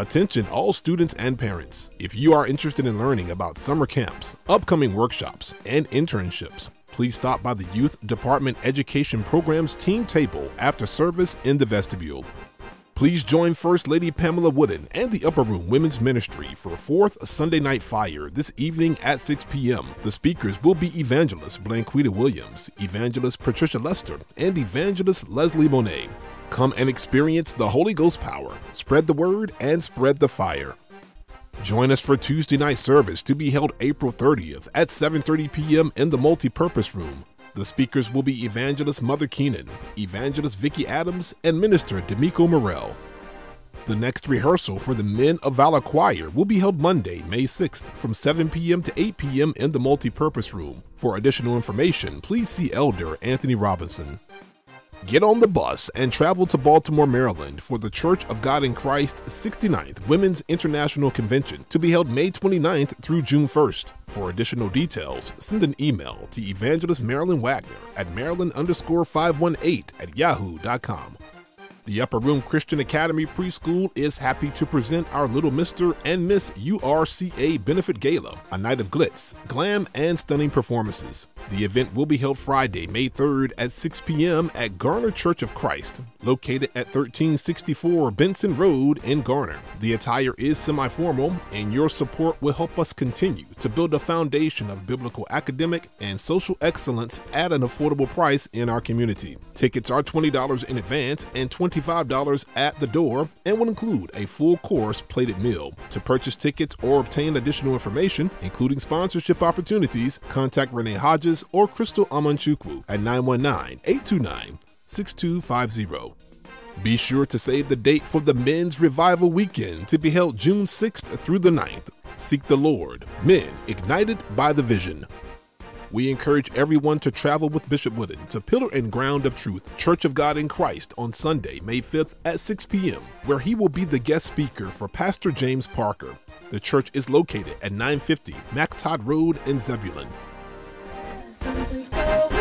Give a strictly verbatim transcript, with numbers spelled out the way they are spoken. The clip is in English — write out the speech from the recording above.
Attention all students and parents. If you are interested in learning about summer camps, upcoming workshops, and internships, please stop by the Youth Department Education Program's team table after service in the vestibule. Please join First Lady Pamela Wooden and the Upper Room Women's Ministry for fourth Sunday Night Fire this evening at six p m The speakers will be Evangelist Blanquita Williams, Evangelist Patricia Lester, and Evangelist Leslie Monet. Come and experience the Holy Ghost power, spread the word, and spread the fire. Join us for Tuesday night service to be held April thirtieth at seven thirty p m in the Multipurpose Room. The speakers will be Evangelist Mother Keenan, Evangelist Vicki Adams, and Minister D'Amico Morell. The next rehearsal for the Men of Valor Choir will be held Monday, May sixth from seven p m to eight p m in the Multipurpose Room. For additional information, please see Elder Anthony Robinson. Get on the bus and travel to Baltimore, Maryland for the Church of God in Christ sixty-ninth Women's International Convention to be held May twenty-ninth through June first. For additional details, send an email to Evangelist Marilyn Wagner at marilyn underscore five one eight at yahoo dot com. The Upper Room Christian Academy Preschool is happy to present our Little Mister and Miss U R C A Benefit Gala, a night of glitz, glam, and stunning performances. The event will be held Friday, May third at six p m at Garner Church of Christ, located at thirteen sixty-four Benson Road in Garner. The attire is semi-formal, and your support will help us continue to build a foundation of biblical academic and social excellence at an affordable price in our community. Tickets are twenty dollars in advance and twenty-five dollars at the door and will include a full course plated meal. To purchase tickets or obtain additional information, including sponsorship opportunities, contact Renee Hodges or Crystal Amanchukwu at nine one nine, eight two nine, six two five zero. Be sure to save the date for the Men's Revival Weekend to be held June sixth through the ninth. Seek the Lord. Men ignited by the vision. We encourage everyone to travel with Bishop Wooden to Pillar and Ground of Truth, Church of God in Christ on Sunday, May fifth at six p m, where he will be the guest speaker for Pastor James Parker. The church is located at nine fifty MacTodd Road in Zebulon. Something's going